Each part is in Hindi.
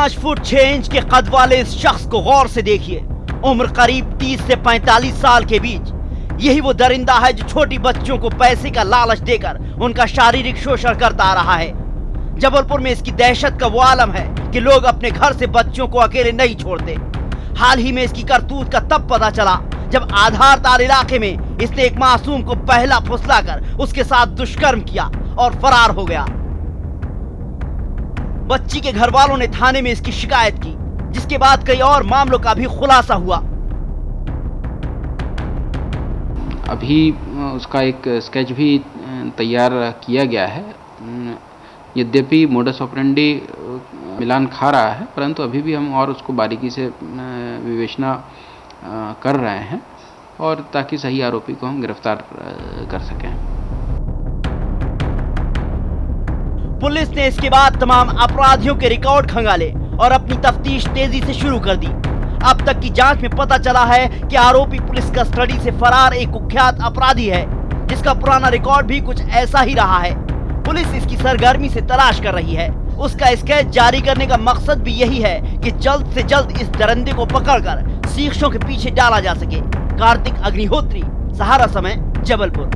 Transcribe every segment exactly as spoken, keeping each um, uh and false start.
पाँच फुट छह इंच के कद वाले इस शख्स को गौर से देखिए। उम्र करीब तीस से पैंतालीस साल के बीच। यही वो दरिंदा है जो छोटी बच्चों को पैसे का लालच देकर उनका शारीरिक शोषण करता आ रहा है। जबलपुर में इसकी दहशत का वो आलम है कि लोग अपने घर से बच्चों को अकेले नहीं छोड़ते। हाल ही में इसकी करतूत का तब पता चला जब आधार ताल इलाके में इसने एक मासूम को पहला फुसलाकर उसके साथ दुष्कर्म किया और फरार हो गया। बच्ची के घर वालों ने थाने में इसकी शिकायत की, जिसके बाद कई और मामलों का भी खुलासा हुआ। अभी उसका एक स्केच भी तैयार किया गया है। यद्यपि मोडस ऑपरेंडी मिलान खा रहा है, परंतु अभी भी हम और उसको बारीकी से विवेचना कर रहे हैं और ताकि सही आरोपी को हम गिरफ्तार कर सकें। पुलिस ने इसके बाद तमाम अपराधियों के रिकॉर्ड खंगाले और अपनी तफ्तीश तेजी से शुरू कर दी। अब तक की जांच में पता चला है कि आरोपी पुलिस कस्टडी से फरार एक कुख्यात अपराधी है, जिसका पुराना रिकॉर्ड भी कुछ ऐसा ही रहा है। पुलिस इसकी सरगर्मी से तलाश कर रही है। उसका स्केच जारी करने का मकसद भी यही है कि जल्द से जल्द इस दरिंदे को पकड़कर शीर्षों के पीछे डाला जा सके। कार्तिक अग्निहोत्री, सहारा समय, जबलपुर।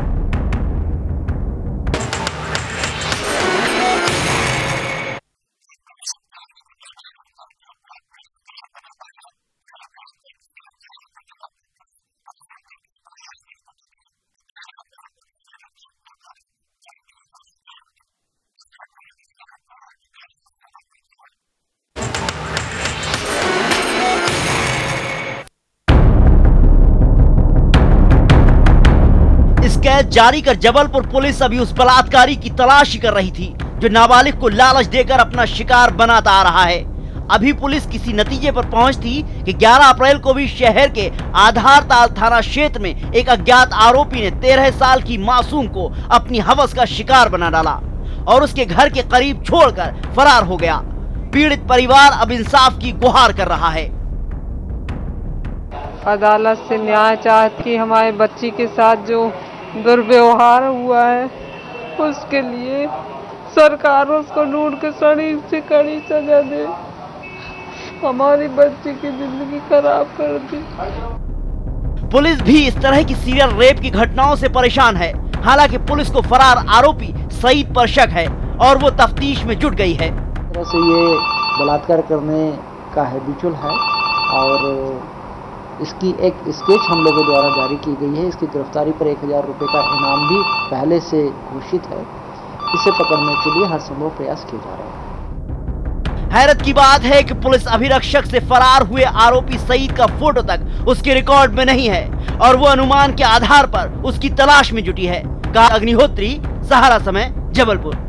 स्केच जारी कर जबलपुर पुलिस अभी उस बलात्कारी की तलाश कर रही थी जो नाबालिग को लालच देकर अपना शिकार बनाता आ रहा है। अभी पुलिस किसी नतीजे पर पहुंचती कि ग्यारह अप्रैल को भी शहर के आधार ताल थाना क्षेत्र में एक अज्ञात आरोपी ने तेरह साल की मासूम को अपनी हवस का शिकार बना डाला और उसके घर के करीब छोड़कर फरार हो गया। पीड़ित परिवार अब इंसाफ की गुहार कर रहा है। अदालत से न्याय चाहती, हमारे बच्ची के साथ जो दुर्व्यवहार हुआ है उसके लिए सरकार उसको ढूंढ के कड़ी से कड़ी सजा दे। हमारी बच्ची की जिंदगी खराब कर दी। पुलिस भी इस तरह की सीरियल रेप की घटनाओं से परेशान है। हालांकि पुलिस को फरार आरोपी सईद पर शक है और वो तफ्तीश में जुट गई है। तरह से ये बलात्कार करने का हैबिचुअल है और इसकी एक स्केच हम लोगों द्वारा जारी की गई है। इसकी गिरफ्तारी पर एक हजार रुपये का इनाम भी पहले से घोषित है। इसे पकड़ने के लिए हर संभव प्रयास किए जा रहे हैं। हैरत की बात है कि पुलिस अभिरक्षक से फरार हुए आरोपी सईद का फोटो तक उसके रिकॉर्ड में नहीं है और वो अनुमान के आधार पर उसकी तलाश में जुटी है। का अग्निहोत्री, सहारा समय, जबलपुर।